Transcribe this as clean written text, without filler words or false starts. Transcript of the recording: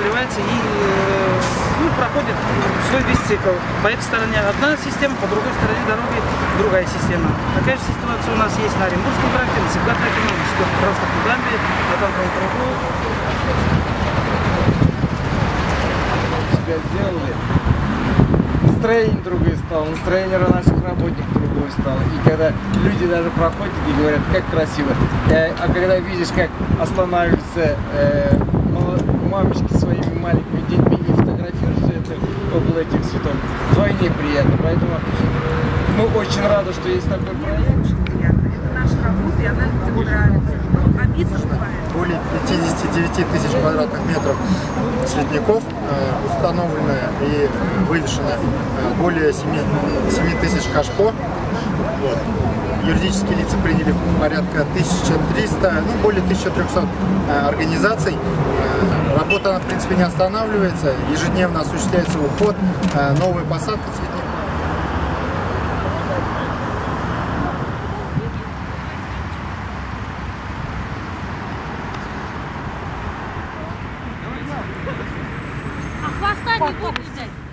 проливается и проходит свой весь цикл. По этой стороне одна система, по другой стороне дороги другая система. Такая же ситуация у нас есть на Оренбургском тракте, на Сибгат-тракте, на 4-й транспортной дамбе, на танковом кругу. Себя сделали. Настроение другое стало, настроение наших работников другое стало. И когда люди даже проходят и говорят, как красиво. А когда видишь, как останавливаются мамочки своими маленькими детьми и фотографируются около этих цветов, вдвойне приятно. Поэтому мы очень рады, что есть такой проект. Это наша работа, и она людям нравится. Но обидно бывает. Более 59 тысяч квадратных метров цветников установлено и вывешено более 7 тысяч кашпо. Вот. Юридические лица приняли порядка 1300, более 1300 организаций. Работа, она, в принципе, не останавливается. Ежедневно осуществляется уход, новая посадка цветников. А хвоста не будет взять.